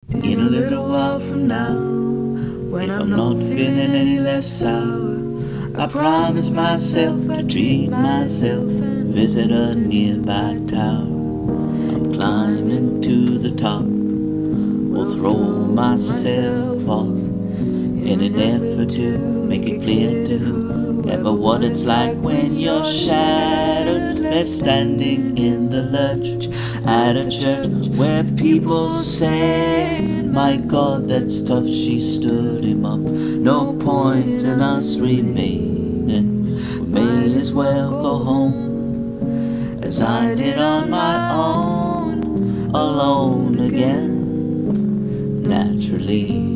In a little while from now, when I'm not feeling any less sour, I promise myself to treat myself and visit a nearby tower. I'm climbing to the top, will throw myself off in an effort to make it clear to whoever what it's like when you're shattered, left standing in the lurch at a church where people say, my God, that's tough, she stood him up. No point in us remaining, we may as well go home, as I did on my own, alone again, naturally.